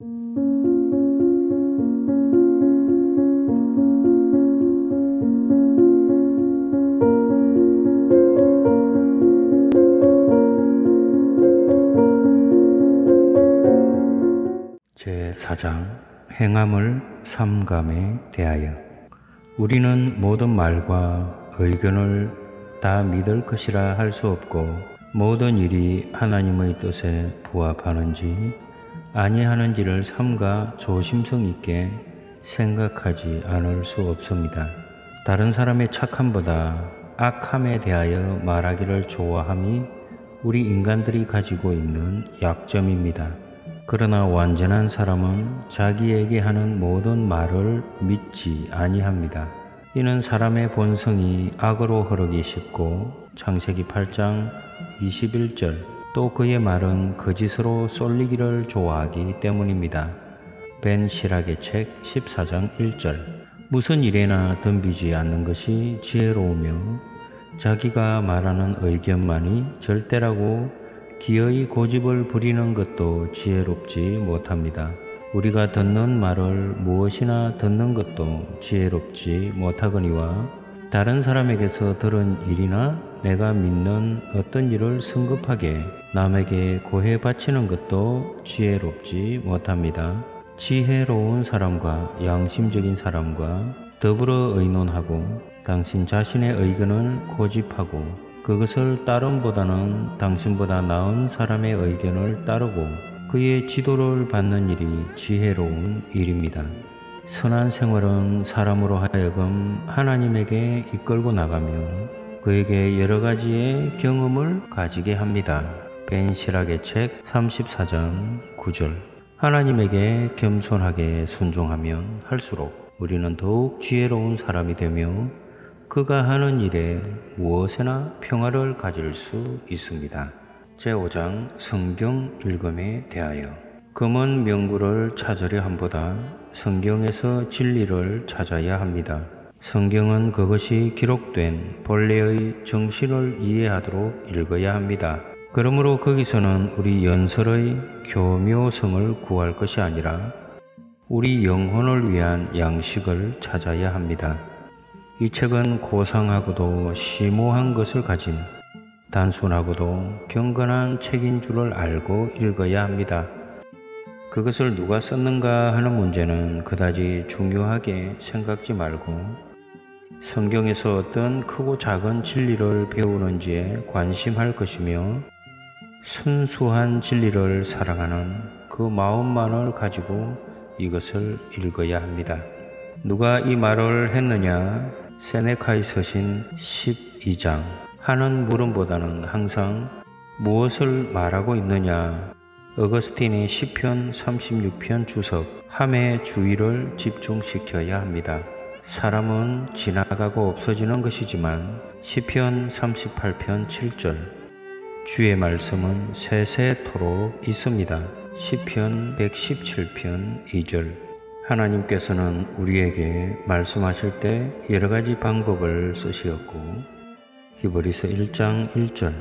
제4장 행함을 삼감에 대하여. 우리는 모든 말과 의견을 다 믿을 것이라 할 수 없고 모든 일이 하나님의 뜻에 부합하는지 아니하는지를 삼가 조심성 있게 생각하지 않을 수 없습니다. 다른 사람의 착함보다 악함에 대하여 말하기를 좋아함이 우리 인간들이 가지고 있는 약점입니다. 그러나 완전한 사람은 자기에게 하는 모든 말을 믿지 아니합니다. 이는 사람의 본성이 악으로 흐르기 쉽고 창세기 8장 21절 또 그의 말은 거짓으로 쏠리기를 좋아하기 때문입니다. 벤 시락의 책 14장 1절 무슨 일에나 덤비지 않는 것이 지혜로우며 자기가 말하는 의견만이 절대라고 기어이 고집을 부리는 것도 지혜롭지 못합니다. 우리가 듣는 말을 무엇이나 듣는 것도 지혜롭지 못하거니와 다른 사람에게서 들은 일이나 내가 믿는 어떤 일을 성급하게 남에게 고해 바치는 것도 지혜롭지 못합니다. 지혜로운 사람과 양심적인 사람과 더불어 의논하고 당신 자신의 의견을 고집하고 그것을 따름보다는 당신보다 나은 사람의 의견을 따르고 그의 지도를 받는 일이 지혜로운 일입니다. 선한 생활은 사람으로 하여금 하나님에게 이끌고 나가며 그에게 여러 가지의 경험을 가지게 합니다. 벤 시락의 책 34장 9절 하나님에게 겸손하게 순종하면 할수록 우리는 더욱 지혜로운 사람이 되며 그가 하는 일에 무엇에나 평화를 가질 수 있습니다. 제5장 성경 읽음에 대하여. 금은 명구를 찾으려 함보다 성경에서 진리를 찾아야 합니다. 성경은 그것이 기록된 본래의 정신을 이해하도록 읽어야 합니다. 그러므로 거기서는 우리 연설의 교묘성을 구할 것이 아니라 우리 영혼을 위한 양식을 찾아야 합니다. 이 책은 고상하고도 심오한 것을 가진 단순하고도 경건한 책인 줄을 알고 읽어야 합니다. 그것을 누가 썼는가 하는 문제는 그다지 중요하게 생각지 말고 성경에서 어떤 크고 작은 진리를 배우는지에 관심할 것이며 순수한 진리를 사랑하는 그 마음만을 가지고 이것을 읽어야 합니다. 누가 이 말을 했느냐? 세네카의 서신 12장 하는 물음보다는 항상 무엇을 말하고 있느냐? 어거스틴의 시편 36편 주석 함의 주의를 집중시켜야 합니다. 사람은 지나가고 없어지는 것이지만 시편 38편 7절 주의 말씀은 세세토록 있습니다. 시편 117편 2절 하나님께서는 우리에게 말씀하실 때 여러 가지 방법을 쓰시었고 히브리서 1장 1절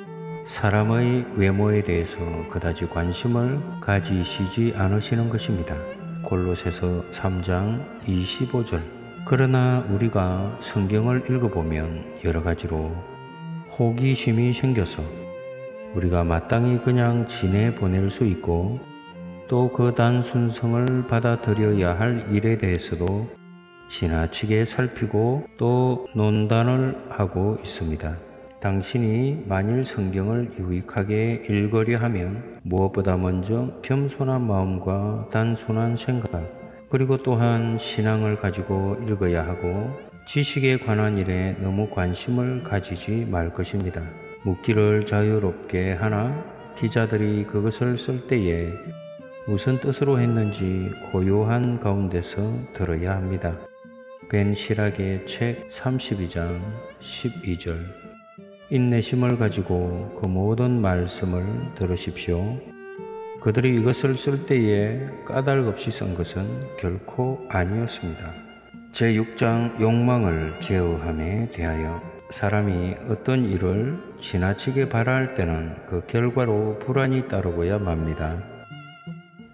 사람의 외모에 대해서 그다지 관심을 가지시지 않으시는 것입니다. 골로새서 3장 25절 그러나 우리가 성경을 읽어보면 여러 가지로 호기심이 생겨서 우리가 마땅히 그냥 지내보낼 수 있고 또 그 단순성을 받아들여야 할 일에 대해서도 지나치게 살피고 또 논단을 하고 있습니다. 당신이 만일 성경을 유익하게 읽으려 하면 무엇보다 먼저 겸손한 마음과 단순한 생각 그리고 또한 신앙을 가지고 읽어야 하고 지식에 관한 일에 너무 관심을 가지지 말 것입니다. 묻기를 자유롭게 하나 기자들이 그것을 쓸 때에 무슨 뜻으로 했는지 고요한 가운데서 들어야 합니다. 벤 시락의 책 32장 12절 인내심을 가지고 그 모든 말씀을 들으십시오. 그들이 이것을 쓸 때에 까닭 없이 쓴 것은 결코 아니었습니다. 제6장 욕망을 제어함에 대하여 사람이 어떤 일을 지나치게 바라할 때는 그 결과로 불안이 따르고야 맙니다.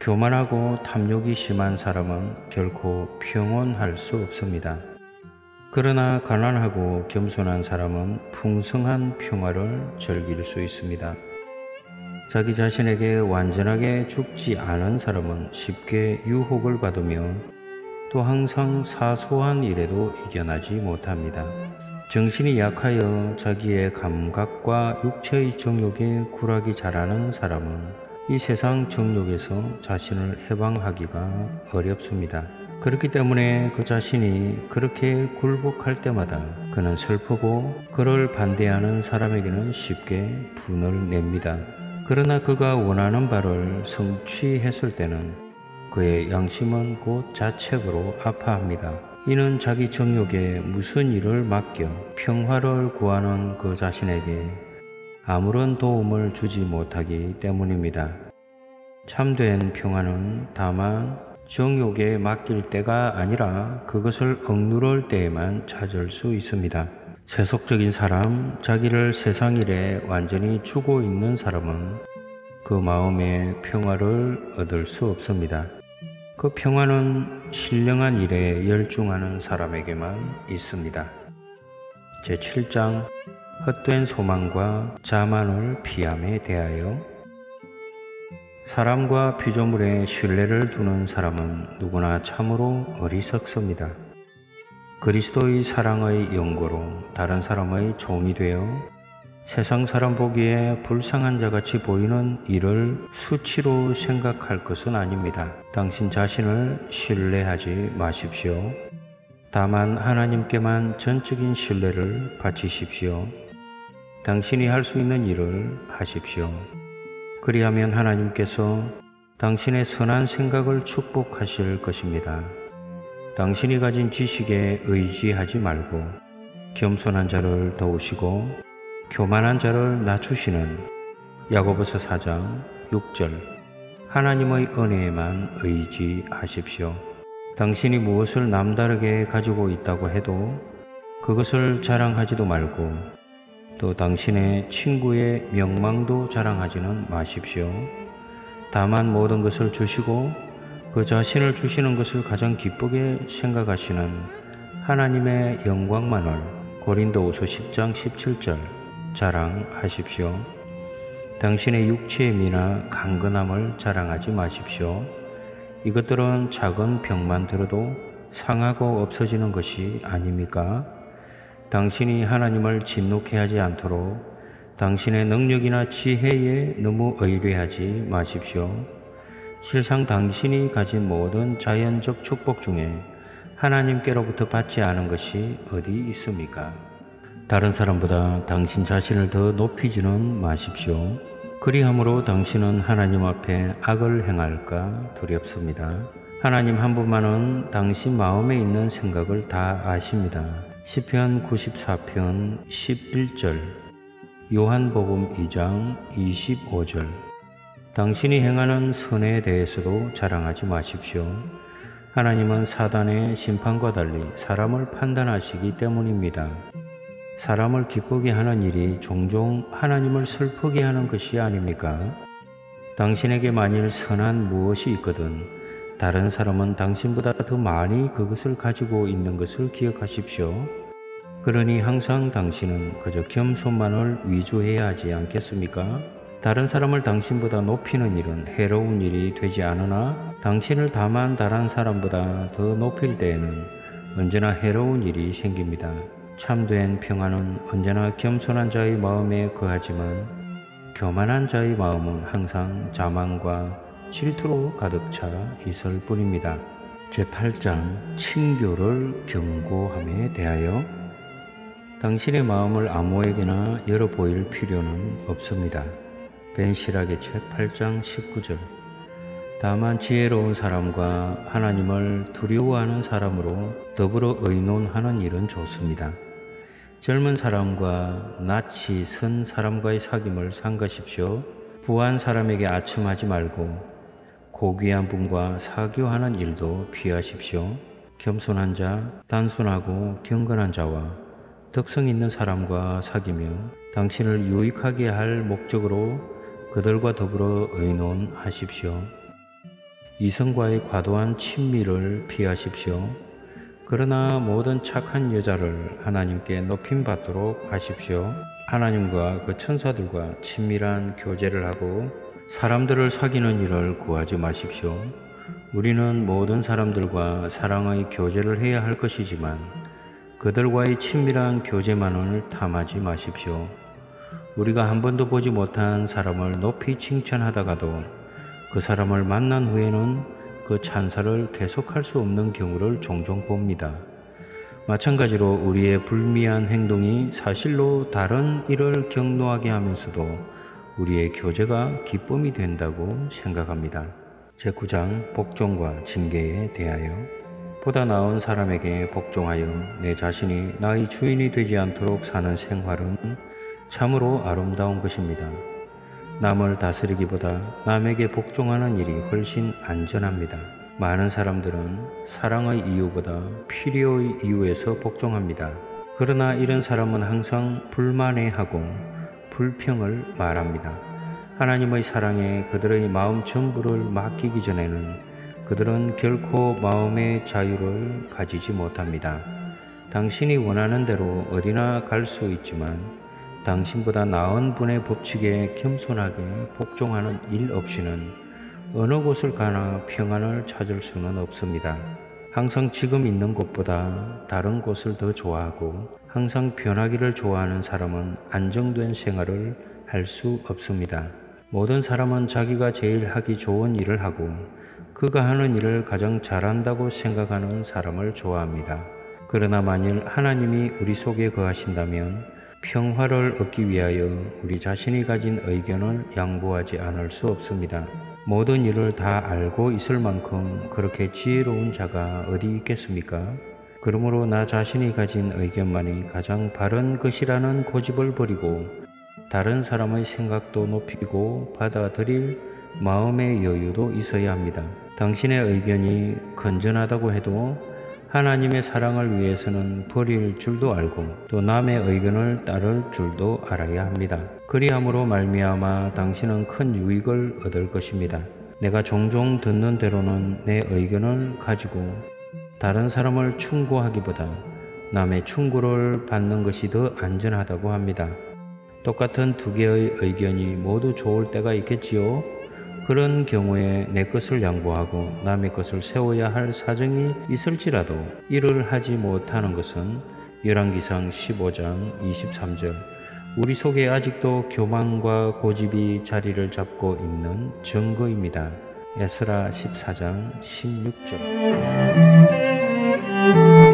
교만하고 탐욕이 심한 사람은 결코 평온할 수 없습니다. 그러나 가난하고 겸손한 사람은 풍성한 평화를 즐길 수 있습니다. 자기 자신에게 완전하게 죽지 않은 사람은 쉽게 유혹을 받으며 또 항상 사소한 일에도 이겨나지 못합니다. 정신이 약하여 자기의 감각과 육체의 정욕에 굴하기 잘하는 사람은 이 세상 정욕에서 자신을 해방하기가 어렵습니다. 그렇기 때문에 그 자신이 그렇게 굴복할 때마다 그는 슬프고 그를 반대하는 사람에게는 쉽게 분을 냅니다. 그러나 그가 원하는 바를 성취했을 때는 그의 양심은 곧 자책으로 아파합니다. 이는 자기 정욕에 무슨 일을 맡겨 평화를 구하는 그 자신에게 아무런 도움을 주지 못하기 때문입니다. 참된 평화는 다만 정욕에 맡길 때가 아니라 그것을 억누를 때에만 찾을 수 있습니다. 세속적인 사람, 자기를 세상 일에 완전히 주고 있는 사람은 그 마음의 평화를 얻을 수 없습니다. 그 평화는 신령한 일에 열중하는 사람에게만 있습니다. 제7장 헛된 소망과 자만을 피함에 대하여 사람과 피조물에 신뢰를 두는 사람은 누구나 참으로 어리석습니다. 그리스도의 사랑의 연고로 다른 사람의 종이 되어 세상 사람 보기에 불쌍한 자같이 보이는 이를 수치로 생각할 것은 아닙니다. 당신 자신을 신뢰하지 마십시오. 다만 하나님께만 전적인 신뢰를 바치십시오. 당신이 할 수 있는 일을 하십시오. 그리하면 하나님께서 당신의 선한 생각을 축복하실 것입니다. 당신이 가진 지식에 의지하지 말고 겸손한 자를 도우시고 교만한 자를 낮추시는 야고보서 4장 6절 하나님의 은혜에만 의지하십시오. 당신이 무엇을 남다르게 가지고 있다고 해도 그것을 자랑하지도 말고 또 당신의 친구의 명망도 자랑하지는 마십시오. 다만 모든 것을 주시고 그 자신을 주시는 것을 가장 기쁘게 생각하시는 하나님의 영광만을 고린도후서 10장 17절 자랑하십시오. 당신의 육체의 미나 강건함을 자랑하지 마십시오. 이것들은 작은 병만 들어도 상하고 없어지는 것이 아닙니까? 당신이 하나님을 진노케 하지 않도록 당신의 능력이나 지혜에 너무 의뢰하지 마십시오. 실상 당신이 가진 모든 자연적 축복 중에 하나님께로부터 받지 않은 것이 어디 있습니까? 다른 사람보다 당신 자신을 더 높이지는 마십시오. 그리함으로 당신은 하나님 앞에 악을 행할까 두렵습니다. 하나님 한 분만은 당신 마음에 있는 생각을 다 아십니다. 시편 94편 11절 요한복음 2장 25절 당신이 행하는 선에 대해서도 자랑하지 마십시오. 하나님은 사단의 심판과 달리 사람을 판단하시기 때문입니다. 사람을 기쁘게 하는 일이 종종 하나님을 슬프게 하는 것이 아닙니까? 당신에게 만일 선한 무엇이 있거든 다른 사람은 당신보다 더 많이 그것을 가지고 있는 것을 기억하십시오. 그러니 항상 당신은 그저 겸손만을 위조해야 하지 않겠습니까? 다른 사람을 당신보다 높이는 일은 해로운 일이 되지 않으나 당신을 다만 다른 사람보다 더 높일 때에는 언제나 해로운 일이 생깁니다. 참된 평화는 언제나 겸손한 자의 마음에 거하지만 교만한 자의 마음은 항상 자만과 질투로 가득 차 있을 뿐입니다. 제8장 친교를 경고함에 대하여 당신의 마음을 아무에게나 열어 보일 필요는 없습니다. 벤시락의 책 8장 19절 다만 지혜로운 사람과 하나님을 두려워하는 사람으로 더불어 의논하는 일은 좋습니다. 젊은 사람과 낯이 선 사람과의 사귐을 삼가십시오. 부한 사람에게 아첨하지 말고 고귀한 분과 사교하는 일도 피하십시오. 겸손한 자, 단순하고 경건한 자와 덕성 있는 사람과 사귀며 당신을 유익하게 할 목적으로 그들과 더불어 의논하십시오. 이성과의 과도한 친밀을 피하십시오. 그러나 모든 착한 여자를 하나님께 높임받도록 하십시오. 하나님과 그 천사들과 친밀한 교제를 하고 사람들을 사귀는 일을 구하지 마십시오. 우리는 모든 사람들과 사랑의 교제를 해야 할 것이지만 그들과의 친밀한 교제만을 탐하지 마십시오. 우리가 한 번도 보지 못한 사람을 높이 칭찬하다가도 그 사람을 만난 후에는 그 찬사를 계속할 수 없는 경우를 종종 봅니다. 마찬가지로 우리의 불미한 행동이 사실로 다른 이를 격노하게 하면서도 우리의 교제가 기쁨이 된다고 생각합니다. 제9장 복종과 징계에 대하여 보다 나은 사람에게 복종하여 내 자신이 나의 주인이 되지 않도록 사는 생활은 참으로 아름다운 것입니다. 남을 다스리기보다 남에게 복종하는 일이 훨씬 안전합니다. 많은 사람들은 사랑의 이유보다 필요의 이유에서 복종합니다. 그러나 이런 사람은 항상 불만해하고 불평을 말합니다. 하나님의 사랑에 그들의 마음 전부를 맡기기 전에는 그들은 결코 마음의 자유를 가지지 못합니다. 당신이 원하는 대로 어디나 갈 수 있지만 당신보다 나은 분의 법칙에 겸손하게 복종하는 일 없이는 어느 곳을 가나 평안을 찾을 수는 없습니다. 항상 지금 있는 곳보다 다른 곳을 더 좋아하고 항상 변하기를 좋아하는 사람은 안정된 생활을 할 수 없습니다. 모든 사람은 자기가 제일 하기 좋은 일을 하고 그가 하는 일을 가장 잘한다고 생각하는 사람을 좋아합니다. 그러나 만일 하나님이 우리 속에 거하신다면 평화를 얻기 위하여 우리 자신이 가진 의견을 양보하지 않을 수 없습니다. 모든 일을 다 알고 있을 만큼 그렇게 지혜로운 자가 어디 있겠습니까? 그러므로 나 자신이 가진 의견만이 가장 바른 것이라는 고집을 버리고 다른 사람의 생각도 높이고 받아들일 마음의 여유도 있어야 합니다. 당신의 의견이 건전하다고 해도 하나님의 사랑을 위해서는 버릴 줄도 알고 또 남의 의견을 따를 줄도 알아야 합니다. 그리함으로 말미암아 당신은 큰 유익을 얻을 것입니다. 내가 종종 듣는 대로는 내 의견을 가지고 다른 사람을 충고하기보다 남의 충고를 받는 것이 더 안전하다고 합니다. 똑같은 두 개의 의견이 모두 좋을 때가 있겠지요. 그런 경우에 내 것을 양보하고 남의 것을 세워야 할 사정이 있을지라도 이를 하지 못하는 것은 열왕기상 15장 23절 우리 속에 아직도 교만과 고집이 자리를 잡고 있는 증거입니다. 에스라 14장 16절